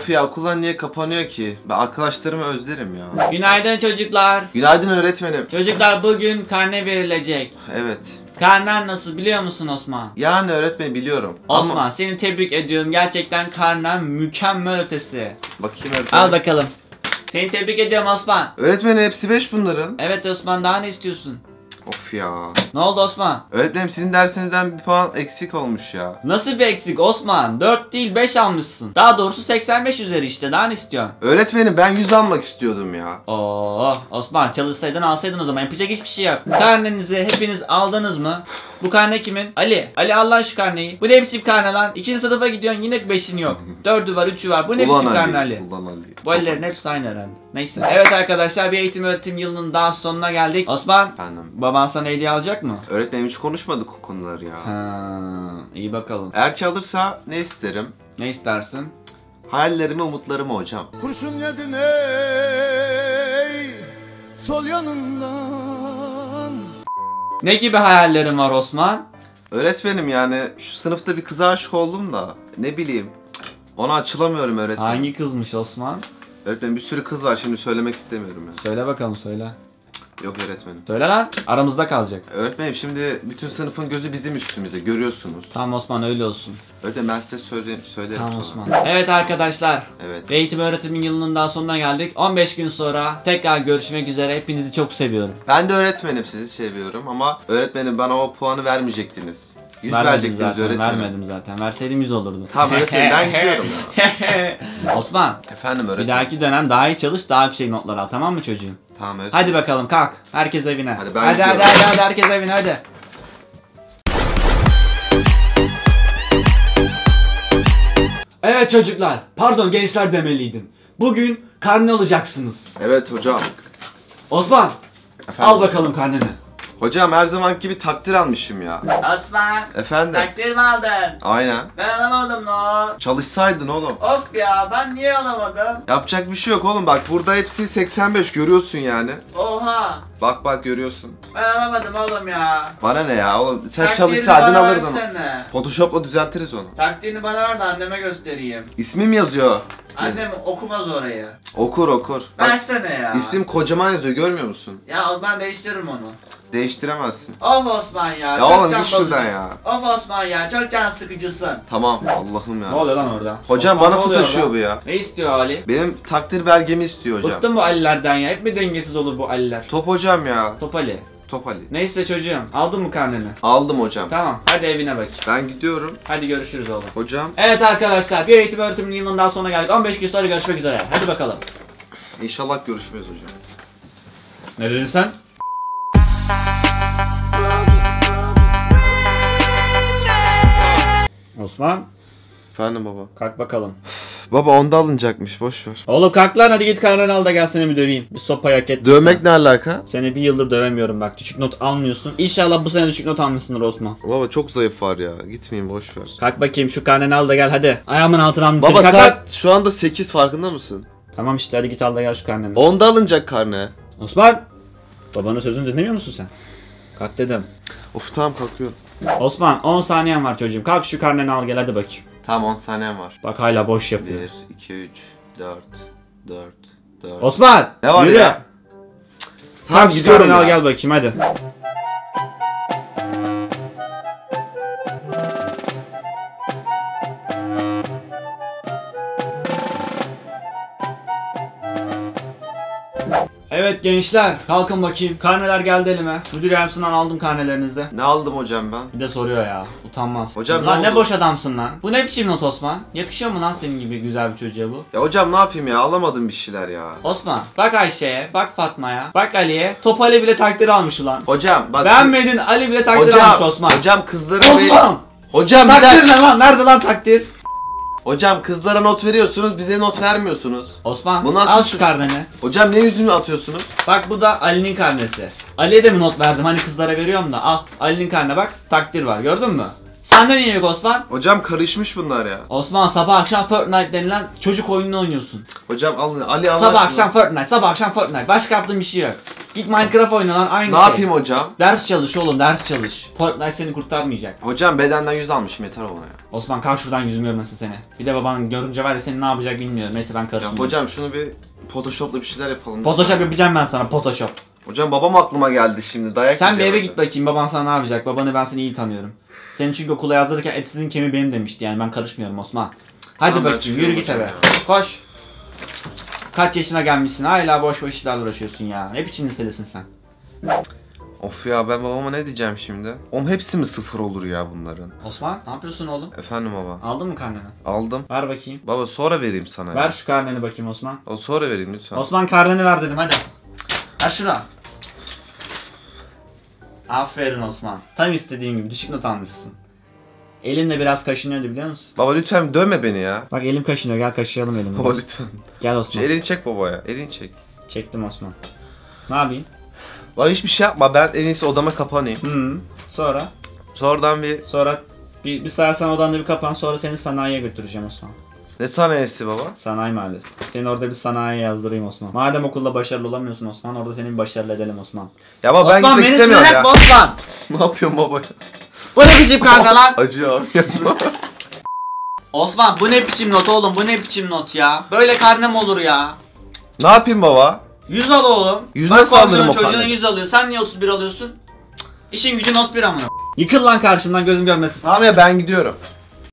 Of ya, okullar niye kapanıyor ki? Ben arkadaşlarımı özlerim ya. Günaydın çocuklar. Günaydın öğretmenim. Çocuklar bugün karne verilecek. Evet. Karnen nasıl biliyor musun Osman? Yani öğretmenim biliyorum. Osman Ama... seni tebrik ediyorum. Gerçekten karnen mükemmel ötesi. Bakayım öğretmenim. Al bakalım. Seni tebrik ediyorum Osman. Öğretmenim hepsi 5 bunların. Evet Osman, daha ne istiyorsun? Of ya. Ne oldu Osman? Öğretmenim sizin dersinizden bir puan eksik olmuş ya. Nasıl bir eksik Osman? 4 değil 5 almışsın. Daha doğrusu 85 üzeri işte, daha ne istiyorsun? Öğretmenim ben 100 almak istiyordum ya. Oo Osman, çalışsaydın alsaydın o zaman, yapacak hiçbir şey yok. Karnenizi hepiniz aldınız mı? Bu karne kimin? Ali. Ali al lan şu karneyi. Bu ne biçim karne lan? 2. sınıfa gidiyorsun yine 5'in yok. 4'ü var 3'ü var. Bu ne biçim karne Ali? Ulan Ali. Bu Ali'lerin hepsi aynı herhalde. Neyse. Evet arkadaşlar, bir eğitim öğretim yılının daha sonuna geldik. Osman. Efendim. Baban sana hediye alacak mı? Öğretmenim hiç konuşmadık o konuları ya. Ha, iyi bakalım. Eğer ki alırsa ne isterim? Ne istersin? Hayallerimi, umutlarımı hocam. Kurşun yedin ey sol yanından. Ne gibi hayallerin var Osman? Öğretmenim yani şu sınıfta bir kıza aşık oldum da ne bileyim. Ona açılamıyorum öğretmenim. Hangi kızmış Osman? Öğretmenim bir sürü kız var, şimdi söylemek istemiyorum yani. Söyle bakalım, söyle. Yok öğretmenim. Söyle lan. Aramızda kalacak. Öğretmenim şimdi bütün sınıfın gözü bizim üstümüze, görüyorsunuz. Tamam Osman, öyle olsun. Öğretmenim ben size söylerim Tamam sonra. Osman. Evet arkadaşlar. Evet. Eğitim öğretimin yılının daha sonuna geldik. 15 gün sonra tekrar görüşmek üzere. Hepinizi çok seviyorum. Ben de öğretmenim, sizi seviyorum ama öğretmenim bana o puanı vermeyecektiniz. 100 Vermedim verecektiniz zaten, öğretmenim. vermedim zaten. Verseydim 100 olurdu. Tamam öğretmenim ben gidiyorum ya. Osman, Efendim bir öğretmenim. dahaki dönem daha iyi çalış, daha yüksek notlar al, tamam mı çocuğum? Tamam öğretmenim. Hadi bakalım kalk. Herkes evine. Hadi ben hadi gidiyorum. herkes evine hadi. Evet çocuklar, pardon gençler demeliydim. Bugün karne alacaksınız. Evet hocam. Osman, Efendim? al bakalım karneni. Hocam her zamanki gibi takdir almışım ya. Osman, Efendim? takdir mi aldın? Aynen. Ben alamadım lan. Çalışsaydın oğlum. Of ya, ben niye alamadım? Yapacak bir şey yok oğlum, bak burada hepsi 85 görüyorsun yani. Oha, Bak görüyorsun. ben alamadım oğlum ya. Bana ne ya oğlum, sen Takdirini çalışsaydın bana alırdın. versene. Photoshop'la düzeltiriz onu. Takdirini bana ver de anneme göstereyim. İsmim yazıyor. Annem okumaz orayı. Okur. Bak, Versene ya. ismim kocaman yazıyor, görmüyor musun? Ya ben değiştiririm onu. Değiştiremezsin. Of Osman ya. Ya çok oğlum can git şuradan bozucusun. ya. Of Osman ya, çok can sıkıcısın. Tamam Allah'ım ya. Ne oluyor lan orada? Hocam Osman, bana ne oluyor sataşıyor orada? bu ya. Ne istiyor Ali? Benim takdir belgemi istiyor hocam. Bıktım bu Ali'lerden ya. Hep mi dengesiz olur bu Ali'ler? Top hocam ya. Top Ali. Top Ali. Neyse çocuğum, aldın mı karneni? Aldım hocam. Tamam, hadi evine bak. Ben gidiyorum. Hadi görüşürüz oğlum. Hocam Evet arkadaşlar, bir eğitim öğretiminin yılının daha sonuna geldik. 15 gün sonra görüşmek üzere. Hadi bakalım. inşallah görüşmeyiz hocam. Ne dedin sen? Osman, Efendim baba. kalk bakalım. Baba onda alınacakmış, boş ver. Oğlum kalk lan, hadi git karneni al da gel seni bir döveyim. Bir sopayı hak ettin. Dövmek ne alaka? Seni bir yıldır dövemiyorum bak. Düşük not almıyorsun. İnşallah bu sene düşük not almışsındır Osman. Baba çok zayıf var ya. Gitmeyeyim, boş ver. Kalk bakayım, şu karneni al da gel hadi. Ayağımın altına almışsın. Baba Kalk, saat kalk. şu anda 8, farkında mısın? Tamam işte, hadi git al da gel şu karneni. Onda alınacak karne. Osman! Babanın sözünü dinlemiyor musun sen? Kalk dedim. Of tamam kalkıyorum. Osman 10 saniyen var çocuğum. Kalk şu karneni al gel hadi bakayım. Tamam 10 saniyem var. Bak hala boş yapıyor. 1, 2, 3, 4, 4. Osman! Ne var yürü. ya? Tamam şu gidiyorum karne al ya. gel bakayım hadi. Evet gençler, kalkın bakayım. Karneler geldi elime. Müdür yardımcısından aldım karnelerinizi. Ne aldım hocam ben? Bir de soruyor ya, utanmaz. Hocam lan ne ne oldu? boş adamsın lan. Bu ne biçim not Osman? Yakışıyor mu lan senin gibi güzel bir çocuğa bu? Ya hocam ne yapayım ya, alamadım bir şeyler ya. Osman, bak Ayşe'ye, bak Fatma'ya, bak Ali'ye. Top Ali bile takdir almış ulan. Hocam bak. Beğenmedin, Ali bile takdir Hocam, almış Osman. hocam kızlara Osman! Hocam bir Takdir dakika. ne lan? Nerede lan takdir? Hocam kızlara not veriyorsunuz, bize not vermiyorsunuz. Osman, Bu nasıl al şu- şu karneni. Hocam ne yüzünü atıyorsunuz? Bak bu da Ali'nin karnesi. Ali'ye de mi not verdim? Hani kızlara veriyorum da. Al, Ali'nin karnine bak, takdir var. Gördün mü? Sende niye yok Osman? Hocam karışmış bunlar ya. Osman sabah akşam Fortnite denilen çocuk oyununu oynuyorsun. Hocam alın Ali Allah Sabah aşkına. akşam Fortnite, sabah akşam Fortnite. Başka yaptığın bir şey yok. Git Minecraft oyna lan aynı Ne şey. yapayım hocam? Ders çalış oğlum, ders çalış. Fortnite seni kurtarmayacak. Hocam bedenden 100 almışım, yeter o bana ya. Osman kalk şuradan, yüzüm görmesin seni. Bir de baban görünce var ya seni ne yapacak bilmiyorum. Neyse ben Ya karışmıyorum. hocam şunu bir Photoshop'la bir şeyler yapalım. Photoshop yapacağım ben sana, Photoshop. Hocam babam aklıma geldi şimdi, dayak Sen bir yiyeceğim eve orada. git bakayım, baban sana ne yapacak? Babanı ben seni iyi tanıyorum. Seni çünkü okula yazdırırken etsizin kemiği benim demişti, yani ben karışmıyorum Osman. Hadi Tamam, ben bakayım çıkıyorum yürü git hocam eve. ya. Koş. Kaç yaşına gelmişsin hala boş boş işlerle uğraşıyorsun ya. Ne biçim liselisin sen? Of ya, ben babama ne diyeceğim şimdi? Oğlum hepsi mi sıfır olur ya bunların? Osman ne yapıyorsun oğlum? Efendim baba. Aldın mı karneni? Aldım. Ver bakayım. Baba sonra vereyim sana. Ver Ya. şu karneni bakayım Osman. O sonra vereyim lütfen. Osman karneni ver dedim hadi. Ver şunu. Aferin Osman. Tam istediğim gibi düşük not almışsın. Elimle biraz kaşınıyordu biliyor musun? Baba lütfen dövme beni ya. Bak elim kaşınıyor, gel kaşıyalım elimle. Baba lütfen. Gel Şu Osman. elini çek baba ya. Elini çek. Çektim Osman. Ne yapayım? Baba hiçbir şey yapma. Ben en iyisi odama kapanayım. Sonra Sonradan bir... Sonra bir saat sen odanda bir kapan, sonra seni sanayiye götüreceğim Osman. Ne sanayisi baba? Sanayi mahallesi. Seni orada bir sanayiye yazdırayım Osman. Madem okulda başarılı olamıyorsun Osman, orada seni bir başarılı edelim Osman. Ya baba ben Osman gitmek beni istemiyorum sinir etme ya. Osman! Ne yapıyorsun baba ya? Bu ne biçim karga lan? Acıyor abi yapma. Osman bu ne biçim not oğlum, bu ne biçim not ya? Böyle karne mi olur ya? Ne yapayım baba? 100 al oğlum. Yüz Bak nasıl alırım komşunun o çocuğuna karneyi? 100 alıyor, sen niye 31 alıyorsun? İşin gücün not 1 amına. Yıkıl lan karşımdan, gözüm görmesin. Tamam ya, ben gidiyorum.